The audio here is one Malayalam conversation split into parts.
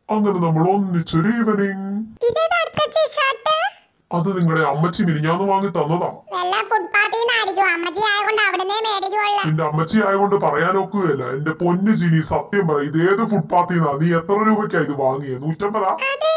അങ്ങനെ നമ്മൾ ഒന്നിച്ചൊരു ഈവനിങ്. അത് നിങ്ങളുടെ അമ്മച്ചി മിനിഞ്ഞാന്ന് വാങ്ങി തന്നതാ. നിന്റെ അമ്മച്ചി ആയതുകൊണ്ട് പറയാനൊക്കുകയല്ല. എന്റെ പൊന്നു ജിനി, സത്യം പറ, ഇത് ഏത് ഫുട്പാത്തിന്നാ? നീ എത്ര രൂപയ്ക്കാ ഇത് വാങ്ങിയത്? 150?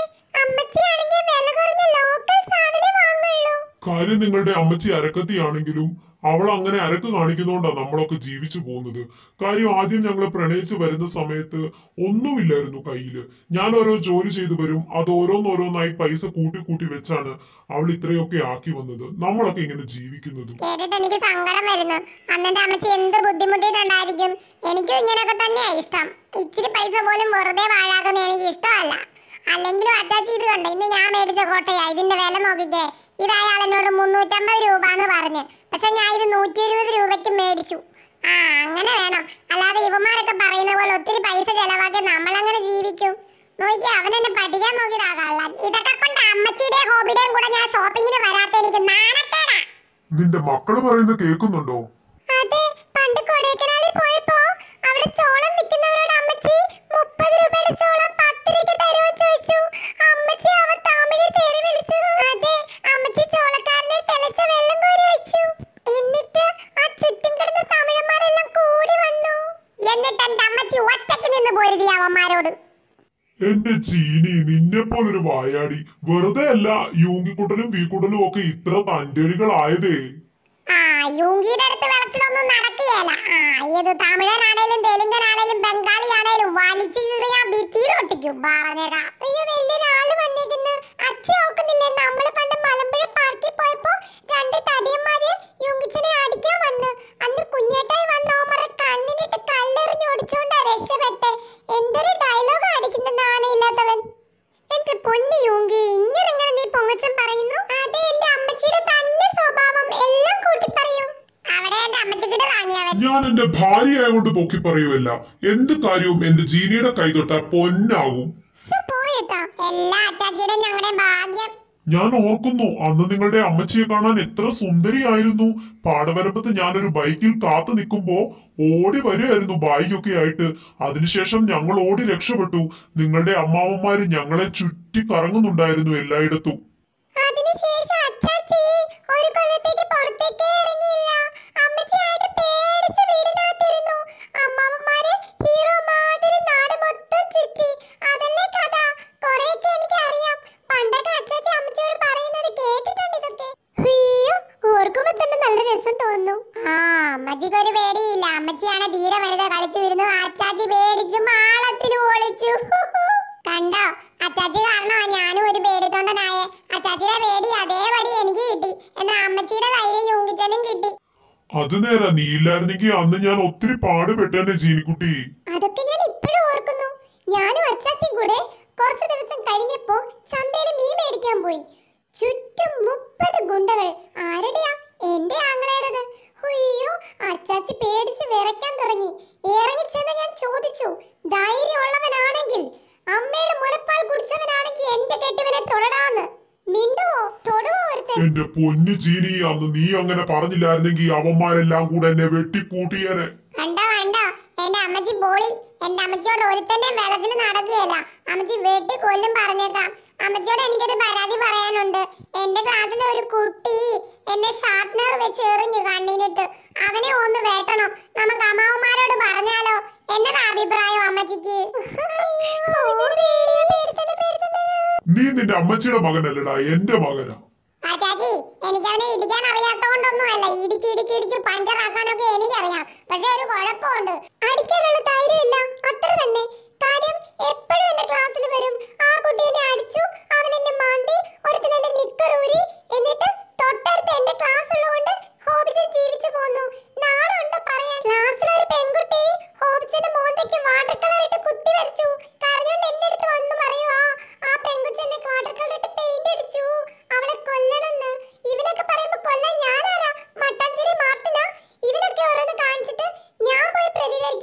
കാര്യം നിങ്ങളുടെ അമ്മച്ചി അരക്കത്തിയാണെങ്കിലും അവൾ അങ്ങനെ അരക്ക് കാണിക്കുന്നോണ്ടാ നമ്മളൊക്കെ ജീവിച്ചു പോകുന്നത്. കാര്യം ആദ്യം ഞങ്ങള് പ്രണയിച്ച് വരുന്ന സമയത്ത് ഒന്നുമില്ലായിരുന്നു കയ്യില്. ഞാൻ ഓരോ ജോലി ചെയ്തു വരും, അത് ഓരോന്നോരോന്നായി പൈസ കൂട്ടി കൂട്ടി വെച്ചാണ് അവൾ ഇത്രയൊക്കെ ആക്കി വന്നത്. നമ്മളൊക്കെ ഇങ്ങനെ ജീവിക്കുന്നത് കേട്ടിട്ട് എനിക്ക് സങ്കടം വരുന്നു. അന്നെന്റെ അമ്മച്ചി എന്ത് ബുദ്ധിമുട്ടിട്ടുണ്ടായിരിക്കും. എനിക്കും ഇങ്ങനെയൊക്കെ തന്നെയാ ഇഷ്ടം. ഇച്ചിരി പൈസ പോലും വെറുതെ വാഴാക്കുന്ന എനിക്ക് ഇഷ്ടമല്ല. അല്ലെങ്കിലും അച്ചാച്ചി ഇത് കണ്ട, ഇന്ന് ഞാൻ മേടിച്ച കോട്ടയാ. ഇതിന്റെ വില നോക്കിക്കേ. ഇത് അയാൾ എന്നോട് 350 രൂപ എന്ന് പറഞ്ഞു. പക്ഷെ ഞാൻ ഇത് 120 രൂപയ്ക്ക് മേടിച്ചു. അങ്ങനെ വേണം. അല്ലാതെ ഇവന്മാരൊക്കെ പറയുന്ന പോലെ ഒത്തിരി പൈസ ചെലവാക്കി നമ്മളങ്ങനെ ജീവിക്കും? നോക്കി, അവൻ എന്നെ പഠിക്കാൻ നോക്കിയതാ കള്ളൻ. ഇതൊക്കെ കൊണ്ട് അമ്മച്ചിയുടെയും ഹോബിയുടെയും കൂടെ ഞാൻ ഷോപ്പിങ്ങിന് വരാത്ത എനിക്ക് നാണക്കേടാ. നിന്റെ മക്കള് പറയുന്നത് കേൾക്കുന്നുണ്ടോ? അതെ, പണ്ട് കൊടൈക്കനാലിൽ പോയപ്പോ അവിടെ ചോളം വിൽക്കുന്നവരോട് അമ്മച്ചി 30 രൂപയുടെ ചോളം 10 രൂപയ്ക്ക് തരുമോ ചോദിച്ചു. അമ്മച്ചി അവൻ തമിഴിൽ തെറി വിളിച്ചു. അതെ, അമ്മച്ചി ചോളക്കാരനെ തിളച്ച വെള്ളം കോരി വെച്ചു. എന്നിട്ട് ആ ചുറ്റും കിടന്ന തമിഴന്മാരെല്ലാം കൂടി വന്നു. എന്നിട്ട് എന്റെ അമ്മച്ചി ഒറ്റയ്ക്ക് നിന്ന് പോരുതി അവന്മാരോട്. എന്റെ ചീനി, നിന്നെ പോലൊരു വായാടി. വെറുതെ അല്ല യൂങ്കിക്കുട്ടനും വീക്കുട്ടനും ഒക്കെ ഇത്ര തന്റേടികളായതേ. യൂങ്കിയുടെ അടുത്ത് വിളച്ചിലൊന്നും നടക്കുകയല്ല. ഏത് തമിഴനാണേലും തെലുങ്കനാണേലും ബംഗാളിയാണേലും വലിച്ചു കീറിയാ ഭിത്തിയിലൊട്ടിക്കും പറഞ്ഞേക്കാം. അയ്യോ, വലിയൊരാള് വന്നിരിക്കുന്നു. അച്ഛൻ ഓക്കുന്നില്ലേ, നമ്മള് പണ്ട് മലമ്പുഴ പാർക്കിൽ പോയപ്പോ 2 തടിയന്മാര് യൂങ്കിച്ചനെ അടിക്കാൻ വന്ന്. അന്ന് കുഞ്ഞേട്ടായി വന്നവന്മാരെ കണ്ണിനിട്ട് കല്ലെറിഞ്ഞ് ഓടിച്ചോണ്ടാ രക്ഷപ്പെട്ടെ. എന്തൊരു ഡയലോഗ് അടിക്കുന്ന നാണയില്ലാത്തവൻ. എന്റെ പൊന്നു യൂങ്കി, ഇങ്ങനെ നീ പൊങ്ങച്ചൻ പറയുന്നു? അതെ, എന്റെ അമ്മച്ചിയുടെ തന്നെ സ്വഭാവം. എല്ലാം കൂട്ടി പറയും. അവിടെ എന്റെ അമ്മച്ചിക്കിട്ട് വാങ്ങിയവൻ. ഞാൻ എന്റെ ഭാര്യയായോണ്ട് പൊക്കി പറയുമല്ല. എന്ത് കാര്യവും എന്റെ ജീനിയുടെ കൈ തൊട്ടാ പൊന്നാവും. എല്ലാ അച്ചാച്ചിയുടെ ഞങ്ങളുടെ ഭാഗ്യം. ഞാൻ ഓർക്കുന്നു, അന്ന് നിങ്ങളുടെ അമ്മച്ചിയെ കാണാൻ എത്ര സുന്ദരിയായിരുന്നു. പാടവരമ്പത്ത് ഞാനൊരു ബൈക്കിൽ കാത്തു നിൽക്കുമ്പോ ഓടി വരുമായിരുന്നു ബൈക്കൊക്കെ ആയിട്ട്. അതിനുശേഷം ഞങ്ങൾ ഓടി രക്ഷപ്പെട്ടു. നിങ്ങളുടെ അമ്മാവന്മാര് ഞങ്ങളെ ചുറ്റി കറങ്ങുന്നുണ്ടായിരുന്നു എല്ലായിടത്തും. അതിനുശേഷം അച്ചാച്ചി ഒരു കൊല്ലത്തേക്ക് പുറത്തേക്കേ ഇറങ്ങിയില്ല. അമ്മച്ചിയായിട്ട് പേടിച്ച് വീടിനകത്തിരുന്നു. അമ്മാവന്മാര് ഹീറോ മാതിരി നാട് മൊത്തം ചുറ്റി. അതല്ലേ കഥ. കുറെയൊക്കെ എനിക്ക് അറിയാം. പണ്ടൊക്കെ അച്ചാച്ചി അമ്മച്ചിയോട് പറയുന്നത് കേട്ടിട്ടുണ്ട് ഇതൊക്കെ. അയ്യോ, ഓർക്കുമ്പോ തന്നെ നല്ല രസം തോന്നുന്നു. അമ്മച്ചിക്ക് ഒരു പേടിയില്ല. അമ്മച്ചിയാണ് തീരെ വലുത് കളിച്ചു വരുന്നു. അച്ചാച്ചി പേടിച്ച് മാളത്തിൽ ഒളിച്ചു. കണ്ടോ, അച്ചാച്ചി കാരണമാ ഞാനും ഒരു പേടിത്തൊണ്ടനായേ. അച്ചാച്ചിയുടെ പേടി അതേപടി എനിക്ക് കിട്ടി. എന്നാ അമ്മച്ചിയുടെ ധൈര്യം യൂങ്കിച്ചനും കിട്ടി. അത് നേരാ, നീ ഇല്ലായിരുന്നെങ്കിൽ അന്ന് ഞാൻ ഒത്തിരി പാടുപെട്ടേനെ ജീനിക്കുട്ടി. അതൊക്കെ ഞാൻ ഇപ്പോഴും ഓർക്കുന്നു. ഞാനും അച്ചാച്ചിയും കൂടെ കുറച്ച് ദിവസം കഴിഞ്ഞപ്പോ ചന്തയിൽ മീൻ മേടിക്കാൻ പോയി. ചുറ്റും 30 ഗുണ്ടകൾ. ആരുടെയാ? എന്റെ ആങ്ങളയുടേത്. അയ്യോ, അച്ചാച്ചി പേടിച്ച് വിറയ്ക്കാൻ തുടങ്ങി. ഇറങ്ങിച്ചെന്ന് ഞാൻ ചോദിച്ചു, ധൈര്യമുള്ളവനാണെങ്കിൽ, അമ്മയുടെ മുലപ്പാൽ കുടിച്ചവനാണെങ്കിൽ എന്റെ കെട്ടിവനെ തൊടടാന്ന്. മിണ്ടുവോ തൊടുവോ ഒരുത്തൻ? എന്റെ പൊന്നു ജീനി, അന്ന് നീ അങ്ങനെ പറഞ്ഞില്ലായിരുന്നെങ്കിൽ അവന്മാരെല്ലാം കൂടെ എന്നെ വെട്ടിക്കൂട്ടിയേനെ. കണ്ടോ കണ്ടോ, എന്റെ അമ്മച്ചി പോളി. എന്റെ അമ്മച്ചിയോട് ഒരുത്തന്നെ വെള്ളത്തിൽ നടക്കുകയല്ല. അമ്മച്ചി വെട്ടി കൊല്ലും പറഞ്ഞേക്കാം. അമ്മച്ചിയോട് എനിക്കൊരു പരാതി പറയാനുണ്ട്. എന്റെ ക്ലാസ്സിലെ ഒരു കുട്ടി എന്നെ ഷാർപ്നർ വെച്ച് എറിഞ്ഞു കണ്ണിനിട്ട്. അവനെ ഒന്ന് വെട്ടണം. നമുക്ക് അമ്മാവന്മാരോട് പറഞ്ഞാലോ? എന്നതാ അഭിപ്രായം അമ്മച്ചിക്ക്? നീ നിന്റെ അമ്മച്ചിയുടെ മകനല്ലടാ, എന്റെ മകനാ. ചാച്ചി, എനിക്ക് അവനെ ഇടിക്കാൻ അറിയാത്തോണ്ടൊന്നുമല്ല. ഇടിച്ച് പഞ്ചറാക്കാനൊക്കെ എനിക്കറിയാം. പക്ഷെ ഒരു കുഴപ്പമുണ്ട്, അടിക്കാനുള്ള ധൈര്യമില്ല. അത്ര തന്നെ. കാര്യം എപ്പോഴും എന്റെ ക്ലാസ്സിൽ വരും. ആ കുട്ടി എന്നെ അടിച്ചു, അവൻ എന്നെ മാന്തി, ഒരുത്തൻ എന്റെ നിക്കർ ഊരി. എന്നിട്ട് തൊട്ടടുത്ത് എന്റെ ക്ലാസ് ഉള്ളതുകൊണ്ട് ഹോബിച്ചൻ ജീവിച്ചു പോന്നു. നാടുണ്ടോ പറയാൻ? ക്ലാസ്സിലൊരു പെൺകുട്ടി ഹോബിച്ചന്റെ മോന്തയ്ക്ക് വാട്ടർ കളർ ഇട്ട് കുത്തി വരച്ചു. കരഞ്ഞോണ്ട് എന്റെ അടുത്ത് വന്നു പറയുവാ, ആ പെൺകുച്ചെന്നെ വാട്ടർ കളർ ഇട്ട് പെയിന്റ് അടിച്ചു, അവളെ കൊല്ലണമെന്ന്. ഇവനൊക്കെ പറയുമ്പോ കൊല്ലാൻ ഞാനാരാ? മട്ടാഞ്ചേരി മാർട്ടിനാ? ഇവനൊക്കെ ഓരോന്ന് കാണിച്ചിട്ട് ഞാൻ പോയി പ്രതികരിക്കും.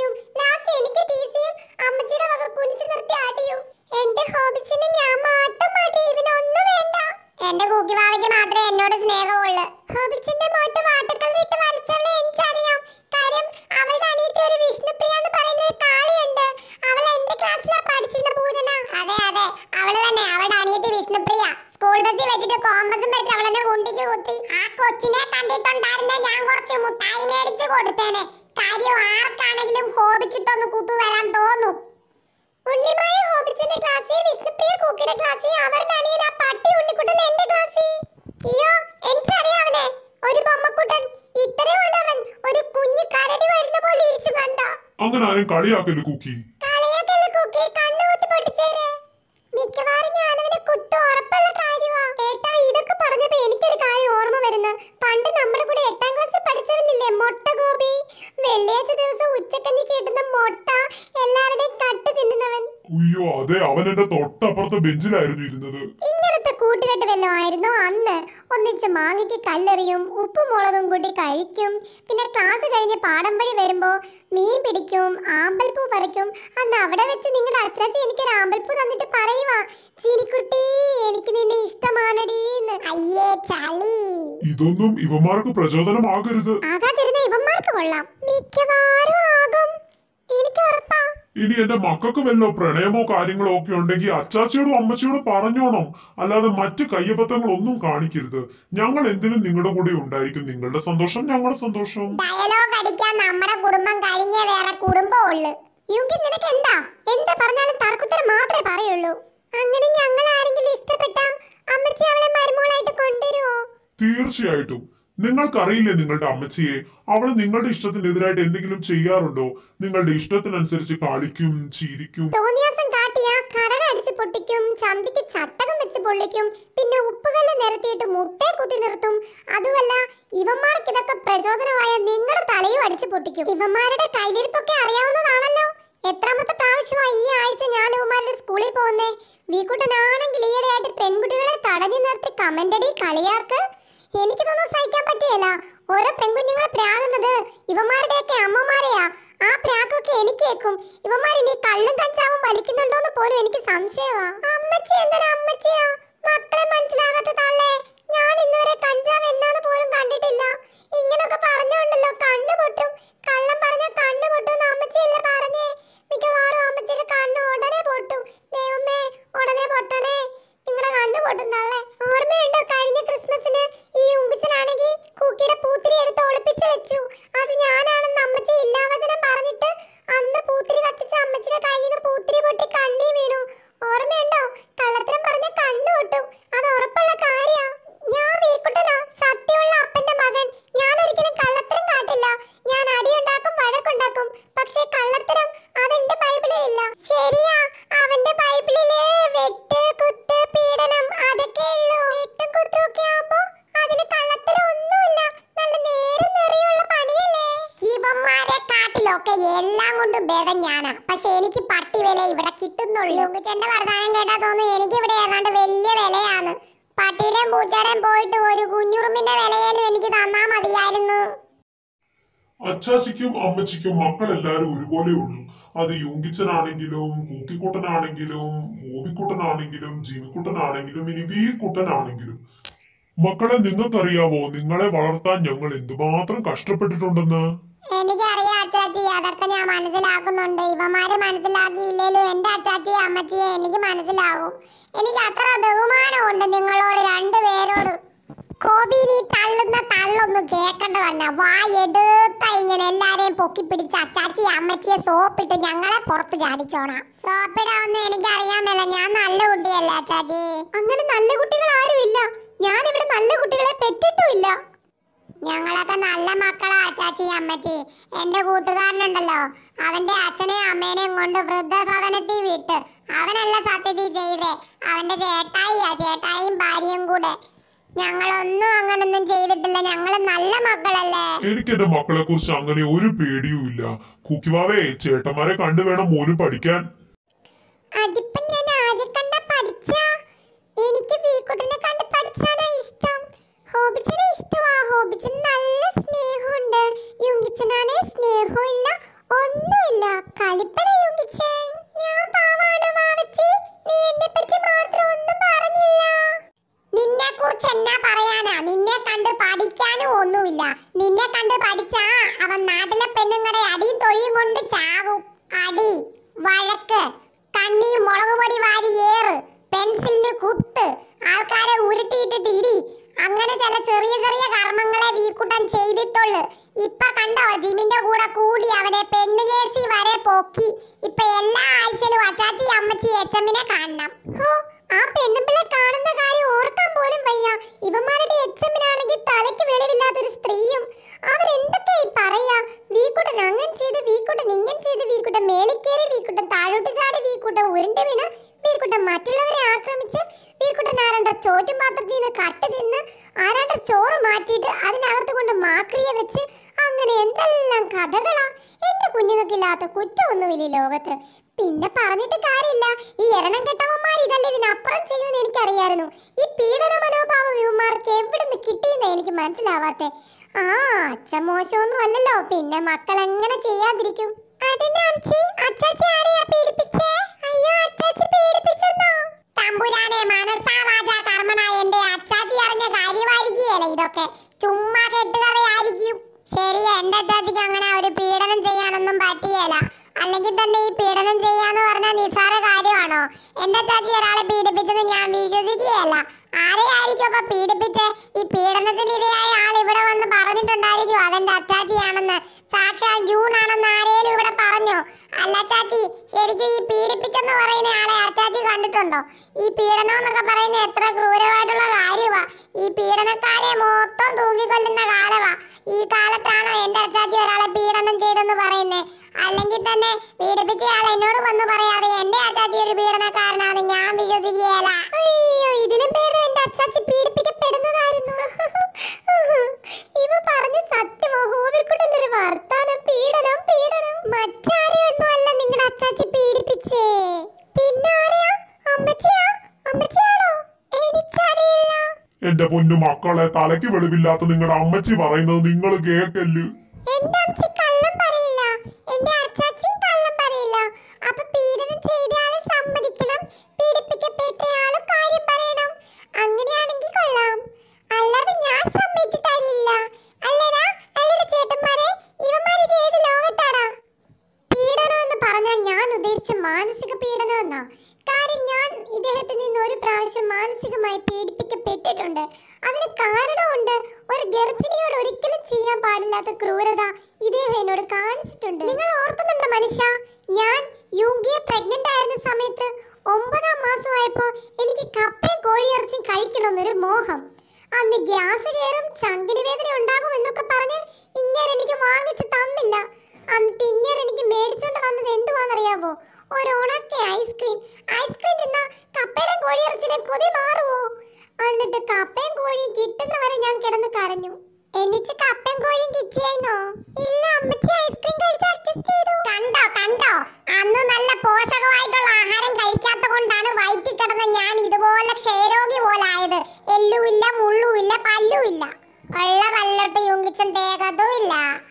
അടിച്ചു കൊടുത്തേനെ. കാര്യം ആർക്കാണെങ്കിലും ഹോബിക്കിട്ടൊന്ന് കുത്തു തരാൻ തോന്നും. ഉണ്ണിമായ ഹോബിച്ചിന്റെ ക്ലാസ്സിൽ, വിഷ്ണുപ്രിയ കൂക്കിയുടെ ക്ലാസ്സിൽ, അവരുടെ അനിയൻ ആ പട്ടി ഉണ്ണിക്കുട്ടൻ എന്റെ ക്ലാസ്സിൽ. അയ്യോ, എനിക്കറിയാവനെ ഒരു ബൊമ്മക്കുട്ടൻ. ഇത്രയും ഉണ്ടവൻ ഒരു കുഞ്ഞു കരടി വരുന്ന പോലെ ഇരിച്ചു കണ്ട. അങ്ങനെ ആരും കളിയാക്കല് കൂക്കി. കളിയാക്കല് കൂക്കി, കണ്ണുകുത്തി പൊട്ടിച്ചേരെ. മിക്കവാറും ഞാനവനെ കുത്തു, ഉറപ്പുള്ള കാര്യമാ. ഏട്ടാ, ഇതൊക്കെ പറഞ്ഞപ്പോ എനിക്കൊരു കാര്യം ഓർമ്മ വരുന്നു. പണ്ട് നമ്മുടെ കൂടെ 8ാം ക്ലാസ്സിൽ പഠിച്ചവനില്ലേ മൊട്ട ഗോപി? വെള്ളിയാഴ്ച ദിവസം ഉച്ചക്കഞ്ഞിക്ക് കിട്ടുന്ന മൊട്ട എല്ലാവരുടെയും കട്ട് തിന്നുന്നവൻ. അയ്യോ അതെ, അവൻ എന്റെ തൊട്ടപ്പുറത്തെ ബെഞ്ചിലായിരുന്നു ഇരുന്നത്. ഇങ്ങനത്തെ കൂട്ടുകെട്ട് വല്ലതും ആയിരുന്നു അന്ന്? ഒന്നിച്ച് മാങ്ങയ്ക്ക് കല്ലെറിയും, ഉപ്പും മുളകും കൂട്ടി കഴിക്കും. പിന്നെ ക്ലാസ് കഴിഞ്ഞ് പാടം വഴി വരുമ്പോ മീൻ പിടിക്കും, ആമ്പൽപ്പൂ പറിക്കും. അന്ന് അവിടെ വെച്ച് നിങ്ങളുടെ അച്ചാച്ചി എനിക്കൊരു ആമ്പൽപ്പൂ തന്നിട്ട് പറയുവാ, ചിരിക്കുട്ടി എനിക്ക് നിന്നെ ഇഷ്ടമാണടീന്ന്. അയ്യേ ചളി. ഇതൊന്നും ഇവന്മാർക്ക് പ്രചോദനമാകരുത്. ആകാതിരുന്ന ഇവന്മാർക്ക് കൊള്ളാം. മിക്കവാറും ആകും, എനിക്ക് ഉറപ്പാ. ഇനി എന്റെ മക്കൾക്ക് വല്ലോ പ്രണയമോ കാര്യങ്ങളോ ഒക്കെ ഉണ്ടെങ്കിൽ അച്ചാച്ചിയോടും അമ്മച്ചിയോടും പറഞ്ഞോണം. അല്ലാതെ മറ്റ് കയ്യബദ്ധങ്ങളൊന്നും കാണിക്കരുത്. ഞങ്ങൾ എന്തിനും നിങ്ങളുടെ കൂടെ ഉണ്ടായിരിക്കും. നിങ്ങളുടെ സന്തോഷം ഞങ്ങളുടെ സന്തോഷം. ഡയലോഗ് അടിക്കാൻ നമ്മുടെ കുടുംബം കഴിഞ്ഞേ വേറെ കുടുംബമുള്ളു. യുങ്കി നിനക്ക് എന്താ പറഞ്ഞാലും തർക്കുത്തരം മാത്രമേ പറയുള്ളൂ. അങ്ങനെ ഞങ്ങൾ ആരെങ്കിലും ഇഷ്ടപ്പെട്ട അമ്മച്ചി അവളെ മരുമോളായിട്ട് കൊണ്ടുവരുമോ? തീർച്ചയായിട്ടും. നിങ്ങൾക്കറിയില്ലേ നിങ്ങളുടെ അമ്മച്ചിയെ? അവൾ നിങ്ങളുടെ ഇഷ്ടത്തിനെതിരായിട്ട് എന്തെങ്കിലും ചെയ്യാറുണ്ടോ? നിങ്ങളുടെ ഇഷ്ടത്തിനനുസരിച്ച് കളിക്കും, ചിരിക്കും. തോന്നിയാസം കാട്ടിയ കരട അടിച്ച് പൊട്ടിക്കും, ചന്തിക്ക് ചട്ടകം വെച്ച് പൊള്ളിക്കും, പിന്നെ ഉപ്പുകല്ല് നിരത്തിയിട്ട് മുട്ടയെ കുത്തി നിർത്തും. അതുമല്ല, ഇവന്മാർക്ക് ഇതൊക്കെ പ്രചോദനമായ നിങ്ങളുടെ തലയും അടിച്ച് പൊട്ടിക്കും. ഇവന്മാരുടെ കയ്യിലിരിപ്പൊക്കെ അറിയാവുന്നതാണല്ലോ. എത്രാമത്തെ പ്രാവശ്യമായി ഈ ആഴ്ച ഞാൻ ഇവന്മാരുടെ സ്കൂളിൽ പോകുന്നേ. വീക്കുട്ടനാണെങ്കിൽ ഈയിടെയായിട്ട് പെൺകുട്ടികളെ തടഞ്ഞു നിർത്തി കമന്റടി കളിയാക്ക്. എനിക്കിതൊന്നും സഹിക്കാൻ പറ്റില്ല. ഓരോ പെൺകുഞ്ഞുങ്ങളെ പ്രാകുന്നത് ഇവന്മാരുടെയൊക്കെ അമ്മമാരെയാ. ആ പ്രാക്കൊക്കെ എനിക്ക് കേൾക്കും. ഇവന്മാർ ഇനി കള്ളും കഞ്ചാവും വലിക്കുന്നുണ്ടോന്ന് പോലും എനിക്ക് സംശയമാ. അമ്മച്ചി എന്തൊരു അമ്മച്ചിയാ, മക്കളെ മനസ്സിലാകാത്ത തള്ളേ. ഞാൻ ഇന്നുവരെ കഞ്ചാവ് എന്നാന്ന് പോലും കണ്ടിട്ടില്ല. ഇങ്ങനൊക്കെ പറഞ്ഞോണ്ടല്ലോ കണ്ണു പൊട്ടും. കള്ളം പറഞ്ഞ കണ്ണു പൊട്ടും അമ്മച്ചിയല്ലേ പറഞ്ഞേ. മിക്കവാറും അമ്മച്ചിയുടെ കണ്ണ് ഉടനെ പൊട്ടും. ദൈവമേ, ഉടനെ പൊട്ടണേ. നിങ്ങളുടെ കണ്ണു പൊട്ടും തള്ളേ. ഓർമ്മയുണ്ടോ കഴിഞ്ഞ ക്രിസ്മസിന് ഈ ഉമ്പിച്ചനാണെങ്കിൽ കുക്കിയുടെ പൂത്തിരി എടുത്ത് ഒളിപ്പിച്ച് വെച്ചു. അത് ഞാനാണെന്ന് അമ്മച്ചി ഇല്ലാവചനം പറഞ്ഞിട്ട് അന്ന് പൂത്തിരി കത്തിച്ച അമ്മച്ചിയുടെ കയ്യിൽ നിന്ന് പൂത്തിരി പൊട്ടി കണ്ണി വീണു. ഓർമ്മയുണ്ടോ? കള്ളത്തരം പറഞ്ഞ കണ്ണു പൊട്ടും, അത് ഉറപ്പുള്ള കാര്യാ. ഞാൻ വീക്കുട്ടനാ, സത്യമുള്ള അപ്പന്റെ മകൻ. ഞാൻ ഒരിക്കലും കള്ളത്തരം കാട്ടില്ല. ഞാൻ അടിയുണ്ടാക്കും, വഴക്കുണ്ടാക്കും. പക്ഷേ കള്ളത്തരം അതെന്റെ ബൈബിളിലില്ല. ശരിയാ, അവന്റെ ബൈബിളില് വെട്ട്, കുത്ത്, പീഡനം അതൊക്കെ ഉള്ളൂ. വെട്ടും കുത്തും ഒക്കെ ആവുമ്പോ അതില് കള്ളത്തരം ഒന്നുമില്ല. നല്ല നേരും നെറിയുള്ള പണിയല്ലേ. ജീവന്മാരെ കാട്ടിലൊക്കെ എല്ലാം കൊണ്ടും ഭേദം ഞാനാ. പക്ഷെ എനിക്ക് പട്ടി വില ഇവിടെ കിട്ടുന്നുള്ളൂ. ചെന്റെ വർദ്ധാനം കേട്ടാ തോന്നുന്നു എനിക്ക് ഇവിടെ ഏതാണ്ട് വലിയ വിലയാണ്. പട്ടിയുടെയും പൂച്ചയുടെയും പോയിട്ട് ഒരു കുഞ്ഞുറുമ്പിന്റെ വിലയിലും എനിക്ക് തന്നാ മതിയായിരുന്നു. അച്ചാച്ചിക്കും അമ്മച്ചിക്കും മക്കളെല്ലാരും ഒരുപോലെ ഉള്ളൂ. അത് യൂങ്കിച്ചനാണെങ്കിലും കൂക്കിക്കുട്ടനാണെങ്കിലും മോബിക്കുട്ടനാണെങ്കിലും ജിമിക്കുട്ടനാണെങ്കിലും ഇനി വീക്കുട്ടനാണെങ്കിലും. മക്കളെ, നിങ്ങൾക്കറിയാവോ നിങ്ങളെ വളർത്താൻ ഞങ്ങൾ എന്തുമാത്രം കഷ്ടപ്പെട്ടിട്ടുണ്ടെന്ന്? എനിക്കറിയാം അച്ചാച്ചി, അതൊക്കെ ഞാൻ മനസ്സിലാക്കുന്നുണ്ട്. ഇവന്മാര് മനസ്സിലാക്കിയില്ലേലും എന്റെ അച്ചാച്ചിയെ അമ്മച്ചിയെ എനിക്ക് മനസ്സിലാകും. എനിക്ക് അത്ര ബഹുമാനമുണ്ട് നിങ്ങളോട് രണ്ടുപേരോട്. കോബി, നീ തള്ളുന്ന തള്ളൊന്നും കേൾക്കണ്ട തന്നെ. വായെടുത്ത ഇങ്ങനെ എല്ലാരെയും പൊക്കി പിടിച്ച് അച്ചാച്ചി അമ്മച്ചിയെ സോപ്പിട്ട് ഞങ്ങളെ പുറത്ത് ചാടിച്ചോണം. സോപ്പിടാവൊന്നും എനിക്കറിയാമല്ല. ഞാൻ നല്ല കുട്ടിയല്ലേ അച്ചാച്ചി? അങ്ങനെ നല്ല കുട്ടികൾ ആരുമില്ല. ഞാൻ ഇവിടെ നല്ല കുട്ടികളെ പെറ്റിട്ടുമില്ല. ഞങ്ങളൊക്കെ നല്ല മക്കളാ അച്ചാച്ചി അമ്മച്ചി. എന്റെ കൂട്ടുകാരനുണ്ടല്ലോ, അവന്റെ അച്ഛനെയും അമ്മേനെയും കൊണ്ട് വൃദ്ധസദനത്തിൽ വിട്ട്. അവനല്ല സത്യത്തിൽ ചെയ്തേ, അവന്റെ ചേട്ടായിയും ഭാര്യയും കൂടെ. ഞങ്ങളൊന്നും അങ്ങനൊന്നും ചെയ്തിട്ടില്ല. ഞങ്ങള് നല്ല മക്കളല്ലേ. എനിക്ക് എന്റെ മക്കളെ കുറിച്ച് അങ്ങനെ ഒരു പേടിയും ഇല്ല. കുക്കിവാവേ, ചേട്ടന്മാരെ കണ്ടു വേണം മോന് പഠിക്കാൻ. അതിപ്പോ ഞാൻ ആദ്യം കണ്ട പഠിച്ച, എനിക്ക് വീക്കുട്ടിനെ കണ്ട് പഠിച്ചാനാ ഇഷ്ടം. ഹോബിച്ചനെ ഇഷ്ടമാ. ഹോബിച്ചന് നല്ല സ്നേഹമുണ്ട്. യുങ്കിച്ചനാണെ സ്നേഹവും ഇല്ല, ഒന്നുമില്ല. കളിപ്പന യുങ്കിച്ചൻ. ഞാൻ പാവാണ് വാവച്ചി. നീ എന്നെ പറ്റി മാത്രം ഒന്നും പറഞ്ഞില്ല. നിന്നെ കുറിച്ച് എന്നാ പറയാനാ? നിന്നെ കണ്ട് പഠിക്കാനും ഒന്നുമില്ല. നിന്നെ കണ്ട് പഠിച്ചാ അവൻ നാട്ടിലെ പെണ്ണുങ്ങളുടെ അടിയും തൊഴിയും കൊണ്ട് ചാവും. അടി, വഴക്ക്, കണ്ണിയും മുളകുപൊടി വാരി ഏറ്, പെൻസിലിന് കുത്ത്, ആൾക്കാരെ ഉരുട്ടിയിട്ടിട്ട് ഇടി, അങ്ങനെ ചില ചെറിയ ചെറിയ കർമ്മങ്ങളെ വീക്കുട്ടൻ ചെയ്തിട്ടുള്ളു. ഇപ്പൊ കണ്ടോ, ജിമിന്റെ കൂടെ കൂടി അവനെ പെണ്ണ് കേസി വരെ പോക്കി. ഇപ്പൊ എല്ലാ ആഴ്ചയിലും അച്ചാച്ചി അമ്മച്ചി എച്ചമ്മിനെ കാണണം. ആ പെണ്ണുമ്പിളെ കാണുന്ന കാര്യം ഓർക്കാൻ പോലും വയ്യ. ഇവന്മാരുടെ എച്ചമ്മിനാണെങ്കിൽ തലയ്ക്ക് വെളിവില്ലാത്തൊരു സ്ത്രീയും. അവരെന്തൊക്കെയായി പറയാ? വീക്കുട്ടൻ അങ്ങനെ ചെയ്ത്, വീക്കുട്ടൻ ഇങ്ങനെ ചെയ്ത്, വീക്കുട്ടൻ മേളിക്കേറി, വീക്കുട്ടൻ താഴോട്ട് ചാടി, വീക്കുട്ടൻ ഉരുണ്ട് വീണ്, വീക്കുട്ടൻ മറ്റുള്ളവരെ ആക്രമിച്ച്, വീക്കുട്ടൻ ആരാണ്ട ചോറ്റും പാത്രത്തിൽ നിന്ന് കട്ട് തിന്ന്, ആരാണ്ട ചോറ് മാറ്റിയിട്ട് അതിനകത്ത് കൊണ്ട് മാക്രിയെ വെച്ച്, അങ്ങനെ എന്തെല്ലാം കഥകളാ. എന്റെ കുഞ്ഞുങ്ങൾക്കില്ലാത്ത കുറ്റമൊന്നുമില്ല ലോകത്ത്. പിന്നെ പറഞ്ഞിട്ട് കാര്യമില്ല, ഈ എരണം കെട്ടവന്മാർ ഇതല്ല ഇതിനപ്പുറം ചെയ്യുമെന്ന് എനിക്കറിയായിരുന്നു. ഈ പീഡന മനോഭാവം ഇവന്മാർക്ക് എവിടെ നിന്ന് കിട്ടിയെന്ന് എനിക്ക് മനസ്സിലാവാത്തെ. അച്ഛൻ മോശമൊന്നും അല്ലല്ലോ, പിന്നെ മക്കൾ എങ്ങനെ ചെയ്യാതിരിക്കും? തമ്പുരാനെ, മനസ്സാ വാചാ കർമ്മണാ എന്റെ അച്ചാച്ചി അറിഞ്ഞ കാര്യമായിരിക്കുകയല്ലേ ഇതൊക്കെ? ചുമ്മാ കെട്ടുകഥയായിരിക്കും. ശരി, എന്റെ അച്ചാച്ചിക്ക് അങ്ങനെ ഒരു പീഡനം ചെയ്യാനൊന്നും പറ്റിയല്ല. അല്ലെങ്കിൽ തന്നെ ഈ പീഡനം ചെയ്യാന്ന് പറഞ്ഞാൽ നിസ്സാര കാര്യമാണോ? എന്റെ അച്ചാച്ചി ഒരാളെ പീഡിപ്പിച്ചത് ഞാൻ വിശ്വസിക്കുകയല്ല. ആരെയായിരിക്കും അപ്പൊ പീഡിപ്പിച്ച്? ഈ പീഡനത്തിനിരയായ ആൾ ഇവിടെ വന്ന് പറഞ്ഞിട്ടുണ്ടായിരിക്കും അതെന്റെ അച്ചാച്ചിയാണെന്ന്. സാക്ഷാൽ ജൂൺ ആണെന്ന് ആരേലും ഇവിടെ പറഞ്ഞോ? അല്ല അച്ചാച്ചി, ശരിക്കും ഈ പീഡിപ്പിച്ചെന്ന് പറയുന്ന ആളെ അച്ചാച്ചി കണ്ടിട്ടുണ്ടോ? ഈ പീഡനം എന്നൊക്കെ പറയുന്നത് എത്ര ക്രൂരമായിട്ടുള്ള കാര്യമാ. ഈ പീഡനക്കാരെ മൊത്തം തൂക്കിക്കൊല്ലുന്ന കാലമാ. ഈ കാലത്താണോ എന്റെ അച്ചാച്ചി ഒരാളെ പീഡനം ചെയ്തെന്ന് പറയുന്നേ? അല്ലെങ്കിൽ തന്നെ പീഡിപ്പിച്ചയാൾ എന്നോട് വന്ന് പറയാതെ എന്റെ അച്ചാച്ചി ഒരു പീഡനക്കാരനാണ് ഞാൻ വിശ്വസിക്കുകയല്ല. അയ്യോ, ഇതിലും പേര് എന്റെ അച്ചാച്ചി പീഡിപ്പിക്കപ്പെടുന്നതായിരുന്നു. ഇവ പറഞ്ഞ സത്യമോ? ഹോബിക്കുട്ടന്റെ ഒരു വർത്താനം. പീഡനം പീഡനം മറ്റാരെയൊന്നും അല്ല നിങ്ങളുടെ അച്ചാച്ചി പീഡിപ്പിച്ചേ. പിന്നെ ആരെയാ? അമ്മച്ചിയാ? അമ്മച്ചിയാണോ? എനിക്കറിയില്ല. എന്റെ പൊന്നു മക്കളെ, തലയ്ക്ക് വെളിവില്ലാത്ത നിങ്ങളുടെ അമ്മച്ചി പറയുന്നത് നിങ്ങൾ കേക്കല്ല്. എന്റെ അമ്മച്ചി കള്ളം പറയില്ല, എന്റെ അച്ചാച്ചി കള്ളം പറയില്ല. അപ്പൊ പീഡനം ചെയ്തയാളെ സമ്മതിക്കണം, പീഡിപ്പിക്കപ്പെട്ടയാള് കാര്യം പറയണം. അങ്ങനെയാണെങ്കിൽ കൊള്ളാം. അല്ലാതെ ഞാൻ സമ്മതിച്ചു തരില്ല. അല്ലടാ ചേട്ടന്മാരെ, ഇവന്മാരിത് ഏത് ലോകത്താടാ? പീഡനം എന്ന് പറഞ്ഞാൽ ഞാൻ ഉദ്ദേശിച്ച മാനസിക പീഡനം എന്നാ. കാര്യം ഞാൻ ഇദ്ദേഹത്തിൽ നിന്ന് ഒരു പ്രാവശ്യം മാനസികമായി പീഡിപ്പിക്കപ്പെട്ടിട്ടുണ്ട്. അതിന് കാരണമുണ്ട്. ഒരു ഗർഭിണിയോട് ഒരിക്കലും ചെയ്യാൻ പാടില്ലാത്ത ക്രൂരത ഇദ്ദേഹം എന്നോട് കാണിച്ചിട്ടുണ്ട്. നിങ്ങൾ ഓർക്കുന്നുണ്ടോ മനുഷ്യ? ഞാൻ യുങ്കിയെ പ്രഗ്നന്റ് ആയിരുന്ന സമയത്ത് 9ാം മാസമായപ്പോ എനിക്ക് കപ്പയും കോഴിയിറച്ചിയും കഴിക്കണമെന്നൊരു മോഹം. അന്ന് ഗ്യാസ് കയറും, ചങ്കിന് വേദന ഉണ്ടാകും എന്നൊക്കെ പറഞ്ഞ് ഇങ്ങനെ എനിക്ക് വാങ്ങിച്ചു തന്നില്ല. എന്നിട്ട് ഇങ്ങനെ എനിക്ക് മേടിച്ചോണ്ട് വന്നത് എന്തുവാന്നറിയാവോ? ഒരു ഉണക്ക ഐസ്ക്രീം. ഐസ്ക്രീം തിന്നാ കപ്പയുടെ കോഴിയിറച്ചിയുടെ കൊതി മാറുവോ? എന്നിട്ട് കപ്പയും കോഴിയും കിട്ടുന്നവരെ ഞാൻ കിടന്ന് കരഞ്ഞു. എനിക്ക് കപ്പയും കോഴിയും കിട്ടിയായിരുന്നോ? ഇല്ല, അമ്മച്ചി ഐസ്ക്രീം കഴിച്ച് അഡ്ജസ്റ്റ് ചെയ്തു. കണ്ടോ കണ്ടോ, അന്ന് നല്ല പോഷകമായിട്ടുള്ള ആഹാരം കഴിക്കാത്ത കൊണ്ടാണ് വയറ്റിൽ കിടന്ന ഞാൻ ഇതുപോലെ ക്ഷയരോഗി പോലായത്. എല്ലുമില്ല, മുള്ളുമില്ല, പല്ലുമില്ല. ഉള്ള പല്ലോട്ട് യുങ്കിച്ചൻ തേകതും ഇല്ല.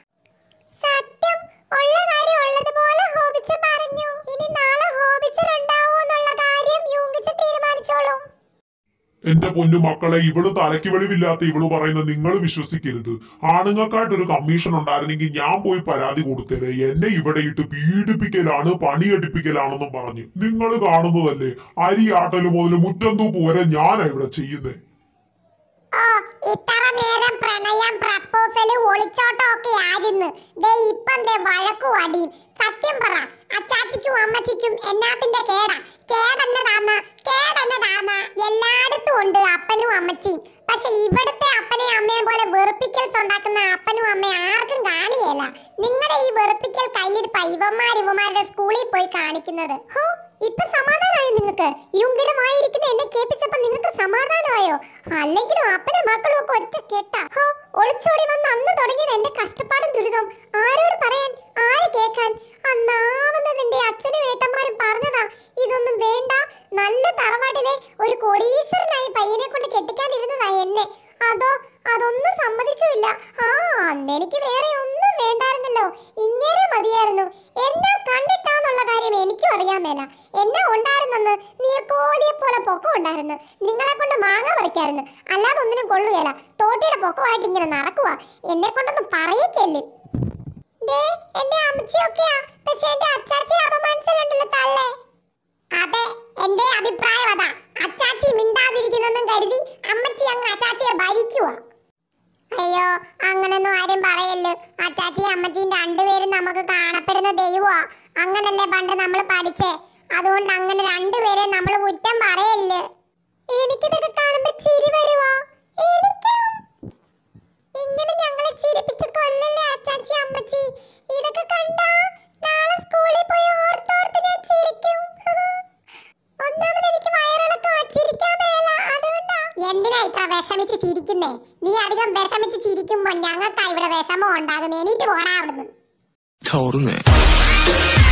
സത്യം, ഉള്ള കാര്യം ഉള്ളതുപോലെ ഹോബിച്ചൻ പറഞ്ഞു. ഇനി നാളെ ഹോബിച്ചൻ ഉണ്ടാവോ എന്നുള്ള കാര്യം യുങ്കിച്ചൻ തീരുമാനിച്ചോളും. എന്റെ പൊന്നു മക്കളെ, ഇവള് തലയ്ക്ക് വെളിവില്ലാത്ത ഇവള് പറയുന്നത് നിങ്ങൾ വിശ്വസിക്കരുത്. ആണുങ്ങൾക്കായിട്ടൊരു കമ്മീഷൻ ഉണ്ടായിരുന്നെങ്കിൽ ഞാൻ പോയി പരാതി കൊടുത്തേരെ. എന്നെ ഇവിടെ ഇട്ട് പീഡിപ്പിക്കലാണ്, പണിയെടുപ്പിക്കലാണെന്നും പറഞ്ഞ്. നിങ്ങൾ കാണുന്നതല്ലേ, അരിയാട്ടല് മുതൽ മുറ്റം തൂപ്പ് വരെ ഞാനാ ഇവിടെ ചെയ്യുന്നേ. ഇത്ര നേരം പ്രണയം, പ്രപ്പോസല്, ഒളിച്ചോട്ടം ഒക്കെ ആയിരുന്നു. ഇപ്പം വഴക്കും അടിയും. സത്യം പറ, അച്ചാച്ചിക്കും അമ്മച്ചിക്കും എന്നാത്തിന്റെ കേടാ? കേടെന്നതാന്ന് എല്ലായിടത്തും ഉണ്ട് അപ്പനും അമ്മച്ചിയും. പക്ഷെ ഇവിടുത്തെ അപ്പനെയും അമ്മയും പോലെ വെറുപ്പിക്കൽസ് ഉണ്ടാക്കുന്ന അപ്പനും അമ്മയും ആർക്കും കാണിയല്ല. നിങ്ങളുടെ ഈ വെറുപ്പിക്കൽ കയ്യിലിരിപ്പ ഇവന്മാരുടെ സ്കൂളിൽ പോയി കാണിക്കുന്നത്. ഇപ്പൊ സമാധാനമായോ നിങ്ങൾക്ക്? യുങ്കിടമായിരിക്കുന്ന എന്നെ കേൾപ്പിച്ചപ്പോ നിങ്ങൾക്ക് സമാധാനമായോ? അല്ലെങ്കിലും അപ്പനും മക്കളും ഒക്കെ ഒറ്റ കേട്ടാ. ഒളിച്ചോടി വന്ന് അന്ന് തുടങ്ങിയത് എന്റെ കഷ്ടപ്പാടും ദുരിതം ആരോട് പറയാൻ, ആര് കേൾക്കാൻ? അന്നാവുന്നതിന്റെ അച്ഛനും ഏട്ടന്മാരും പറഞ്ഞതാ ഇതൊന്നും വേണ്ട, നല്ല തറവാട്ടിലെ ഒരു കോടീശ്വരനായി പയ്യനെ കൊണ്ട് കെട്ടിക്കാനിരുന്നതാ എന്നെ. അതൊന്നും സമ്മതിച്ചില്ല. അന്നെനിക്ക് വേറെ ഒന്നും വേണ്ടായിരുന്നല്ലോ, ഇങ്ങനെ മതിയായിരുന്നു. എന്നെ കണ്ടിട്ടാന്നുള്ള കാര്യം എനിക്കും അറിയാൻ മേല. എന്നെ ഉണ്ടായിരുന്നെന്ന് നീർക്കോലിയെ പോലെ പൊക്കം ഉണ്ടായിരുന്നു. നിങ്ങളെ കൊണ്ട് മാങ്ങ പറിക്കായിരുന്നു, അല്ലാതെ ഒന്നിനും കൊള്ളുകയല്ല. തോട്ടിയുടെ പൊക്കമായിട്ട് ഇങ്ങനെ നടക്കുക. എന്നെ കൊണ്ടൊന്നും പറയിക്കല്ലേ. എന്റെ അമ്മച്ചിയൊക്കെയാ, പക്ഷെ എന്റെ അച്ചാച്ചി അപമാനിച്ചിട്ടുണ്ടല്ലോ തള്ളേ. അതെ, എന്റെ അഭിപ്രായം അതാ. അച്ചാച്ചി മിണ്ടാതിരിക്കുന്നെന്നും കരുതി അമ്മച്ചി അങ്ങ് അച്ചാച്ചിയെ ഭരിക്കുക. അയ്യോ, അങ്ങനൊന്നും ആരും പറയല്ലോ. അച്ചാച്ചി അമ്മച്ചിയും രണ്ടുപേരും നമുക്ക് കാണപ്പെടുന്ന ദൈവമാ. അങ്ങനല്ലേ പണ്ട് നമ്മൾ പഠിച്ചേ. അതുകൊണ്ട് അങ്ങനെ രണ്ടുപേരെ നമ്മൾ കുറ്റം പറയല്ലേ. എനിക്കിതൊക്കെ കാണുമ്പോ ചിരി വരുവാ. എനിക്കും ഇങ്ങനെ ഞങ്ങളെ ചിരിപ്പിച്ച് കൊല്ലല്ലേ അച്ചാച്ചി അമ്മച്ചി. ഇതൊക്കെ കണ്ടാ നാളെ സ്കൂളിൽ പോയി ഓർത്തോർത്ത് ഞാൻ ചിരിക്കും. ഒന്നാമത് എനിക്ക് വയറിളക്കമാ, ചിരിക്കാൻ മേല. അതുകൊണ്ടാ. എന്തിനാ ഇത്ര വിഷമിച്ച് ചിരിക്കുന്നേ? നീ അധികം വിഷമിച്ച് ചിരിക്കുമ്പോ ഞങ്ങൾക്കാ ഇവിടെ വിഷമം ഉണ്ടാകുന്നത്. എണീറ്റ് പോടാ അവിടുന്ന്.